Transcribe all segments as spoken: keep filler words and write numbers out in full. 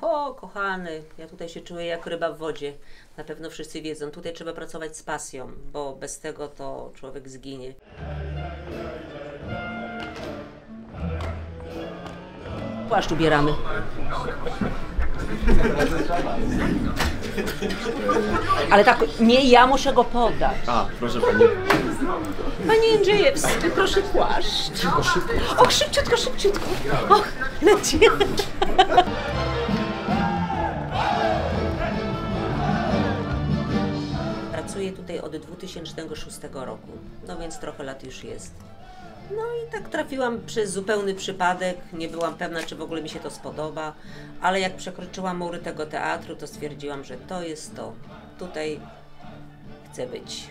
o kochany, ja tutaj się czuję jak ryba w wodzie. Na pewno wszyscy wiedzą, tutaj trzeba pracować z pasją, bo bez tego to człowiek zginie. Płaszcz ubieramy. Ale tak, nie ja muszę go podać. A, proszę pani. Panie Jędrzejewski, proszę płaszcz. Szybko, szybko. Och, szybciutko, szybciutko. Och, leci. Pracuję tutaj od dwa tysiące szóstego roku, no więc trochę lat już jest. No i tak trafiłam przez zupełny przypadek, nie byłam pewna, czy w ogóle mi się to spodoba, ale jak przekroczyłam mury tego teatru, to stwierdziłam, że to jest to. Tutaj chcę być.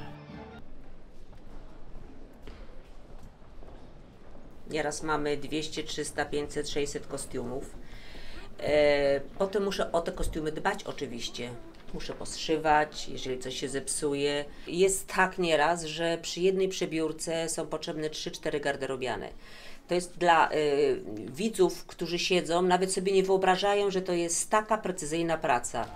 Nieraz mamy dwieście, trzysta, pięćset, sześćset kostiumów. E, potem muszę o te kostiumy dbać oczywiście. Muszę poszywać, jeżeli coś się zepsuje. Jest tak nieraz, że przy jednej przebiórce są potrzebne trzy cztery garderobiane. To jest dla y, widzów, którzy siedzą, nawet sobie nie wyobrażają, że to jest taka precyzyjna praca.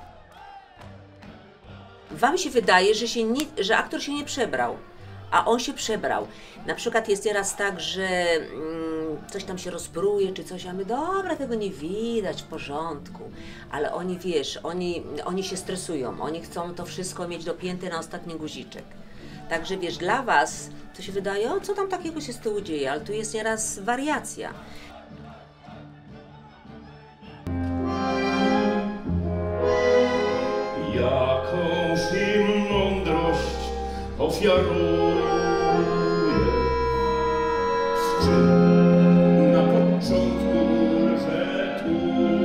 Wam się wydaje, że, się nie, że aktor się nie przebrał, a on się przebrał. Na przykład jest nieraz tak, że mm, coś tam się rozpruje czy coś, a my dobra, tego nie widać, w porządku. Ale oni, wiesz, oni, oni się stresują, oni chcą to wszystko mieć dopięte na ostatni guziczek. Także wiesz, dla was to się wydaje, o co tam takiego się z tyłu dzieje, ale tu jest nieraz wariacja. Jakąś im mądrość ofiaruję, z czym na początku, że tu.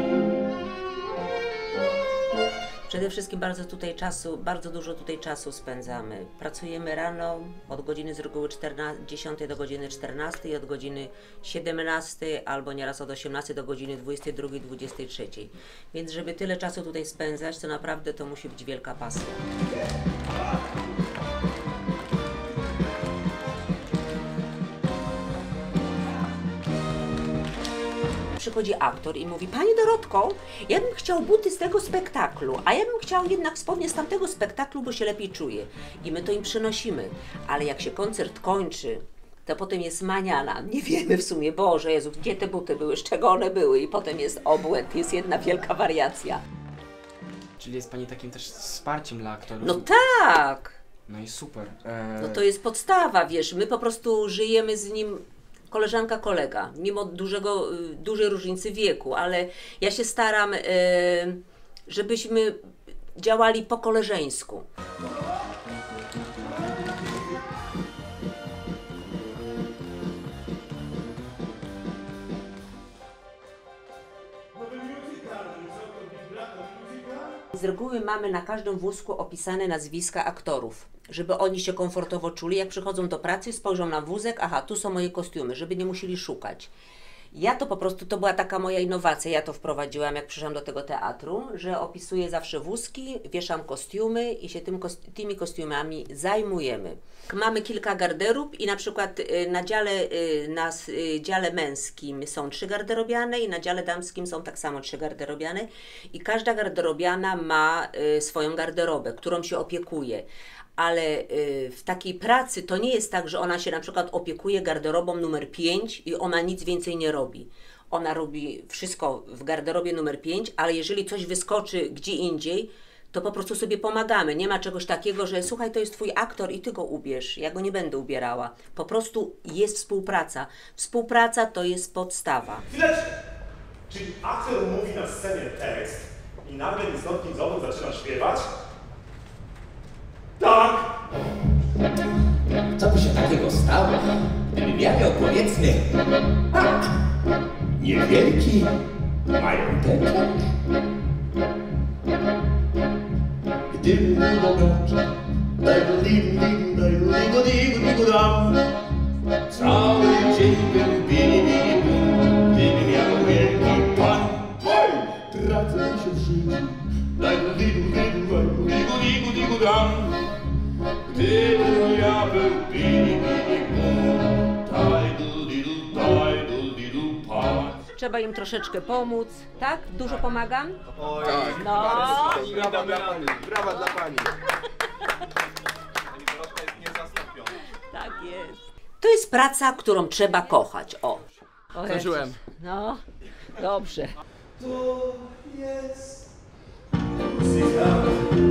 Przede wszystkim bardzo tutaj czasu, bardzo dużo tutaj czasu spędzamy. Pracujemy rano od godziny z reguły dziesiątej do godziny czternastej i od godziny siedemnastej albo nieraz od osiemnastej do godziny dwudziestej drugiej, dwudziestej trzeciej. Więc żeby tyle czasu tutaj spędzać, to naprawdę to musi być wielka pasja. Przychodzi aktor i mówi, Pani Dorotko, ja bym chciał buty z tego spektaklu, a ja bym chciał jednak spodnie z tamtego spektaklu, bo się lepiej czuję. I my to im przynosimy. Ale jak się koncert kończy, to potem jest maniana. Nie wiemy w sumie, Boże Jezu, gdzie te buty były, z czego one były. I potem jest obłęd, jest jedna wielka wariacja. Czyli jest pani takim też wsparciem dla aktorów? No tak! No i super. Eee... No to jest podstawa, wiesz, my po prostu żyjemy z nim koleżanka, kolega, mimo dużego, dużej różnicy wieku, ale ja się staram, żebyśmy działali po koleżeńsku. Z reguły mamy na każdym wózku opisane nazwiska aktorów, żeby oni się komfortowo czuli, jak przychodzą do pracy, spojrzą na wózek, aha, tu są moje kostiumy, żeby nie musieli szukać. Ja to po prostu, to była taka moja innowacja, ja to wprowadziłam, jak przyszłam do tego teatru, że opisuję zawsze wózki, wieszam kostiumy i się tym, tymi kostiumami zajmujemy. Mamy kilka garderób i na przykład na dziale, na dziale męskim są trzy garderobiane i na dziale damskim są tak samo trzy garderobiane i każda garderobiana ma swoją garderobę, którą się opiekuje. Ale w takiej pracy to nie jest tak, że ona się na przykład opiekuje garderobą numer pięć i ona nic więcej nie robi. Ona robi wszystko w garderobie numer pięć, ale jeżeli coś wyskoczy gdzie indziej, to po prostu sobie pomagamy. Nie ma czegoś takiego, że słuchaj, to jest twój aktor i ty go ubierz, ja go nie będę ubierała. Po prostu jest współpraca. Współpraca to jest podstawa. Chwileczkę! Czyli aktor mówi na scenie tekst i nagle ni stąd, ni zowąd zaczyna śpiewać? Tak! Co by się takiego stało, gdybym ja miał, powiedzmy, a, niewielki mająteczek? Gdybym był bogaczem, cały dzień bym bili, bili, bum, gdybym miał wielki pan. Tracę się w życiu, gdybym ja był bili, bili, bum, tajdu, didu, tajdu, didu, patrz. trzeba im troszeczkę pomóc, tak? Dużo pomagam? Tak. No. Brawa dla pani. Brawa dla pani. Tak jest. To jest praca, którą trzeba kochać, o. o Zdążyłem. No, dobrze. To jest muzyka.